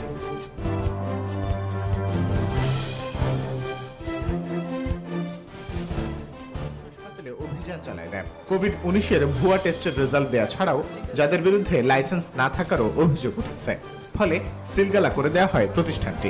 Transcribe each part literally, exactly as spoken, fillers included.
অভিযান চালায় RAB. Covid উনিশের ভুয়া টেস্টের রেজাল্ট দেওয়া ছাড়াও যাদের বিরুদ্ধে লাইসেন্স না থাকারও অভিযোগ উঠেছে, ফলে সিলগালা করে দেওয়া হয় প্রতিষ্ঠানটি।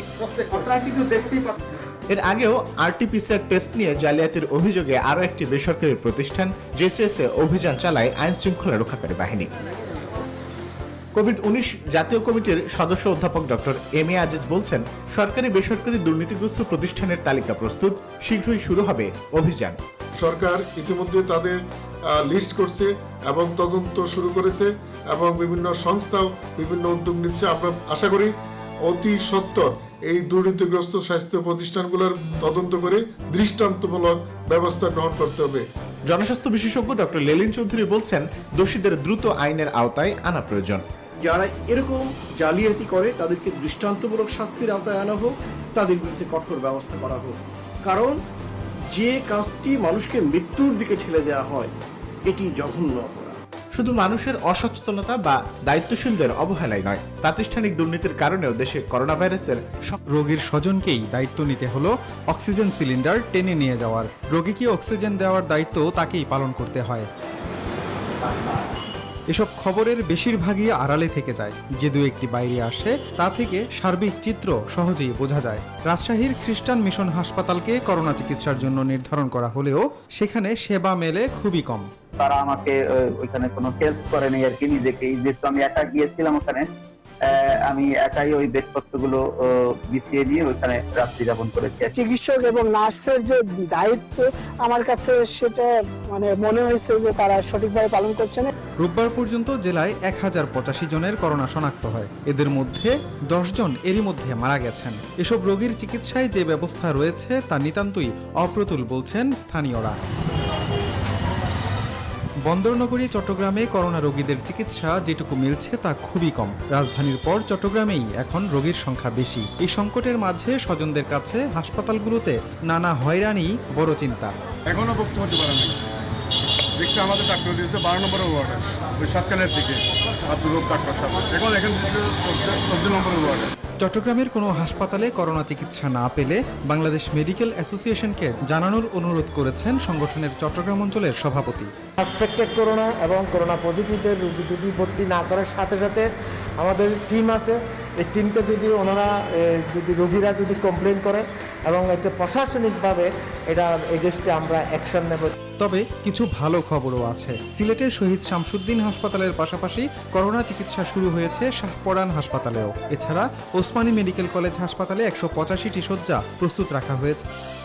এর আগেও আরটিপিসিআর টেস্ট নিয়ে জালিয়াতির অভিযোগে আরও একটি বেসরকারি প্রতিষ্ঠান জেসিএস এ অভিযান চালায় আইন শৃঙ্খলা রক্ষাকারী বাহিনী। কোভিড উনিশ জাতীয় কমিটির সদস্য অধ্যাপক ডক্টর এম এ আজিজ বলছেন, সরকারি বেসরকারি দুর্নীতিগ্রস্ত প্রতিষ্ঠানের তালিকা প্রস্তুত, শীঘ্রই শুরু হবে অভিযান। সরকার ইতিমধ্যে তাদের লিস্ট করছে এবং তদন্ত শুরু করেছে এবং বিভিন্ন সংস্থাও বিভিন্ন উদ্যোগ নিচ্ছে। আমরা আশা করি অতি সত্বর এই দুর্নীতিগ্রস্ত স্বাস্থ্য প্রতিষ্ঠানগুলোর তদন্ত করে দৃষ্টান্তমূলক ব্যবস্থা গ্রহণ করতে হবে। জনস্বাস্থ্য বিশেষজ্ঞ ডক্টর লেলিন চৌধুরী বলছেন, দোষীদের দ্রুত আইনের আওতায় আনা প্রয়োজন। যারা এরকম জালিয়াতি করে তাদেরকে দৃষ্টান্তমূলক শাস্তির আওতায় আনা হোক, তাদের বিরুদ্ধে কঠোর ব্যবস্থা করা হোক। কারণ যে কাজটি মানুষকে মৃত্যুর দিকে ঠেলে দেওয়া হয়, এটি জঘন্য অপরাধ। শুধু মানুষের অসচেতনতা বা দায়িত্বশীলদের অবহেলাই নয়, প্রাতিষ্ঠানিক দুর্নীতির কারণেও দেশে করোনা ভাইরাসের রোগীর স্বজনকেই দায়িত্ব নিতে হলো অক্সিজেন সিলিন্ডার টেনে নিয়ে যাওয়ার। রোগীকে অক্সিজেন দেওয়ার দায়িত্ব তাকেই পালন করতে হয়। এসব খবরের বেশিরভাগই আড়ালে থেকে যায়। যে দু একটি বাইরে আসে তা থেকে সার্বিক চিত্র সহজেই বোঝা যায়। রাজশাহীর খ্রিস্টান মিশন হাসপাতালকে করোনা চিকিৎসার জন্য নির্ধারণ করা হলেও সেখানে সেবা মেলে খুবই কম। তারা আমাকে ওইখানে কোনো হেল্প করেনি আর কি, নিজেকেই যেহেতু আমি একা গিয়েছিলাম ওখানে, আমি একাই ওই বেডপত্রগুলো বিছিয়ে দিয়ে ওইখানে রাত্রি যাপন করেছি। চিকিৎসক এবং নার্সের যে দায়িত্ব আমার কাছে সেটা মানে মনে হয়েছে যে তারা সঠিকভাবে পালন করছে না। রোববার পর্যন্ত জেলায় এক হাজার পঁচাশি জনের করোনা শনাক্ত হয়। এদের মধ্যে দশ জন এরই মধ্যে মারা গেছেন। এসব রোগীর চিকিৎসায় যে ব্যবস্থা রয়েছে তা নিতান্তই অপ্রতুল বলছেন স্থানীয়রা। বন্দরনগরী চট্টগ্রামে করোনা রোগীদের চিকিৎসা যেটুকু মিলছে তা খুবই কম। রাজধানীর পর চট্টগ্রামেই এখন রোগীর সংখ্যা বেশি। এই সংকটের মাঝে স্বজনদের কাছে হাসপাতালগুলোতে নানা হয়রানি বড় চিন্তা। এখনো ভর্তি হতে পারে না। দেখছি আমাদের ডাক্তার দিয়েছে বারো নম্বর ওয়ার্ডে, ওই সকালের দিকে আব্দুল ডাক্তার সাহেব, এখন এখান থেকে চোদ্দ নম্বর ওয়ার্ডে। চট্টগ্রামের কোনো হাসপাতালে করোনা চিকিৎসা না পেলে বাংলাদেশ মেডিকেল অ্যাসোসিয়েশনকে জানানোর অনুরোধ করেছেন সংগঠনের চট্টগ্রাম অঞ্চলের সভাপতি। সাসপেক্টেড করোনা এবং করোনা পজিটিভের রোগী যদি ভর্তি না করার সাথে সাথে আমাদের টিম আছে, এই টিমকে যদি ওনারা যদি রোগীরা যদি কমপ্লেন করে এবং একটা প্রশাসনিকভাবে এটা এগেইনস্টে আমরা অ্যাকশন নেব। তবে কিছু ভালো খবরও আছে। সিলেটের শহীদ শামসুদ্দিন হাসপাতালের পাশাপাশি করোনা চিকিৎসা শুরু হয়েছে শাহপরান হাসপাতালেও। এছাড়া ওসমানী মেডিকেল কলেজ হাসপাতালে একশো পঁচাশিটি শয্যা প্রস্তুত রাখা হয়েছে।